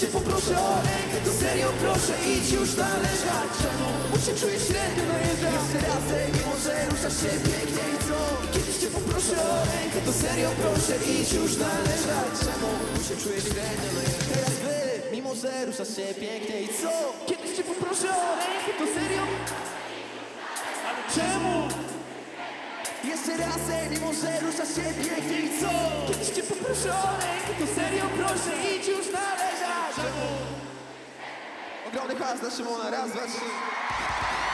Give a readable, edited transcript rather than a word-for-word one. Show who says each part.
Speaker 1: cię poproszę o rękę, to serio proszę idź już na leżać. Czemu? Bo się czuję średnio najeżdżam. Jeszcze raz, ej, mimo że ruszasz się pięknie i co? Kiedyś cię poproszę o rękę, to serio proszę idź już na leżać. Czemu? Bo się czuję średnio najeżdżam. Teraz wy, mimo że ruszasz się pięknie i co? Kiedyś cię poproszę o rękę, to serio? Ale czemu? Jeszcze raz, ej, mimo że ruszasz się pięknie i co? Kiedyś cię poproszę o rękę, to serio proszę idź już na leżać. Ogromny pas dla Szymona, raz, dwa, trzy.